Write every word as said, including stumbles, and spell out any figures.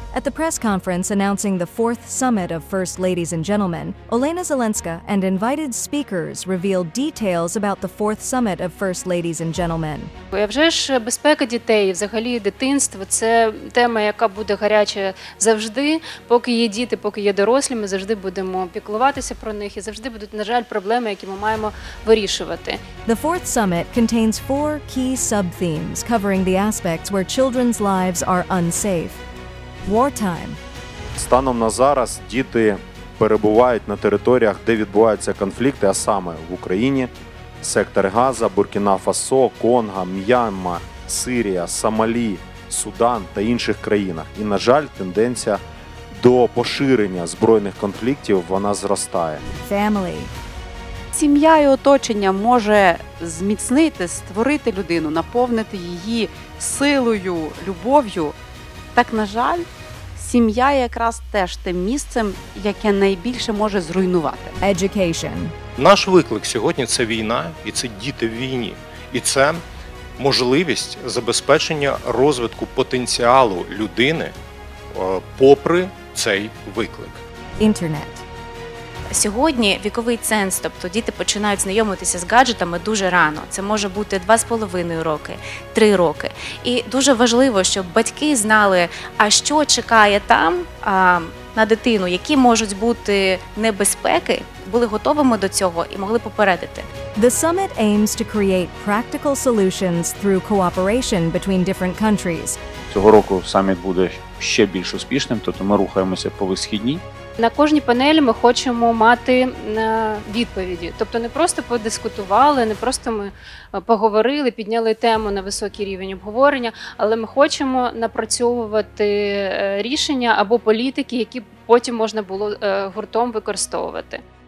At the press conference announcing the fourth summit of First Ladies and Gentlemen, Olena Zelenska and invited speakers revealed details about the fourth summit of First Ladies and Gentlemen. А вже ж безпека дітей, взагалі дитинство – це тема, яка буде гаряча завжди. Поки є діти, поки є дорослі, ми завжди будемо піклуватися про них і завжди будуть, на жаль, проблеми, які ми маємо вирішувати. The fourth summit contains four key sub-themes covering the aspects where children's lives are unsafe. Wartime. Станом на зараз діти перебувають на територіях, де відбуваються конфлікти, а саме в Україні, сектор Газа, Буркіна-Фасо, Конго, М'янма, Сирія, Сомалі, Судан та інших країнах. І, на жаль, тенденція до поширення збройних конфліктів, вона зростає. Family. Сім'я і оточення може зміцнити, створити людину, наповнити її силою, любов'ю. Так, на жаль, сім'я якраз теж тим місцем, яке найбільше може зруйнувати. Education. Наш виклик сьогодні – це війна, і це діти в війні. І це можливість забезпечення розвитку потенціалу людини попри цей виклик. Internet. Сьогодні віковий ценз, тобто діти починають знайомитися з гаджетами дуже рано. Це може бути два з половиною роки, три роки. І дуже важливо, щоб батьки знали, а що чекає там а, на дитину, які можуть бути небезпеки, були готовими до цього і могли попередити. The summit aims to create practical solutions through cooperation between different countries. Цього року саміт буде ще більш успішним, тобто ми рухаємося по висхідній. На кожній панелі ми хочемо мати відповіді. Тобто не просто подискутували, не просто ми поговорили, підняли тему на високий рівень обговорення, але ми хочемо напрацьовувати рішення або політики, які потім можна було гуртом використовувати.